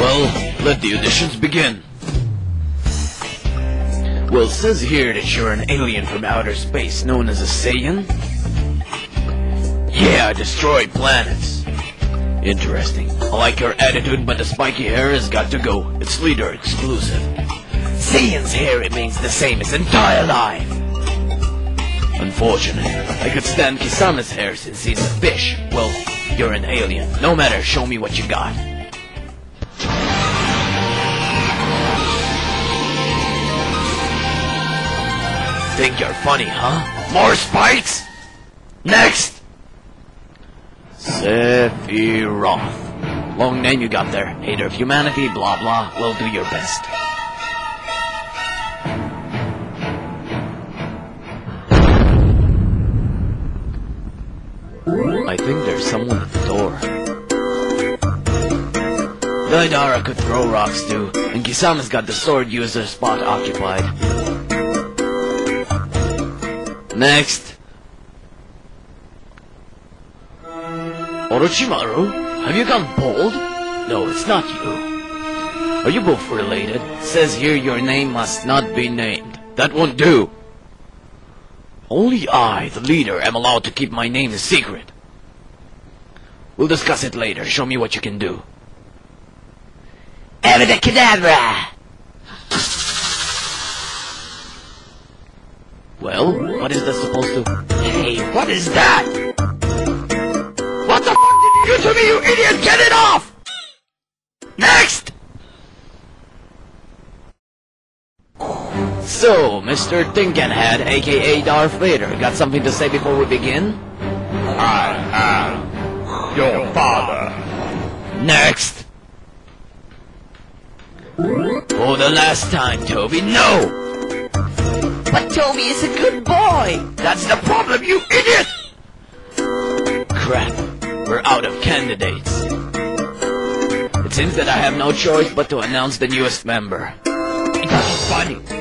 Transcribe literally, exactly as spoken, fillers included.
Well, let the auditions begin. Well, it says here that you're an alien from outer space known as a Saiyan. Yeah, destroy planets. Interesting. I like your attitude, but the spiky hair has got to go. It's leader exclusive. Saiyan's hair remains the same his entire life. Unfortunate. I could stand Kisama's hair since he's a fish. Well, you're an alien. No matter, show me what you got. Think you're funny, huh? More spikes? Next! Sephiroth. Long name you got there. Hater of humanity, blah blah. Well, do your best. I think there's someone at the door. Gaidara could throw rocks too, and Kisama's got the sword user spot occupied. Next. Orochimaru? Have you gone bald? No, it's not you. Are you both related? It says here your name must not be named. That won't do. Only I, the leader, am allowed to keep my name a secret. We'll discuss it later. Show me what you can do. Abracadabra! Well, what is that supposed to... Hey, what is that? What the f*** did you do to me, you idiot? Get it off! Next! So, Mister Tinkenhead, aka Darth Vader, got something to say before we begin? I am your father. Next! For the last time, Toby, no! But Toby is a good boy! That's the problem, you idiot! Crap, we're out of candidates. It seems that I have no choice but to announce the newest member. It's funny.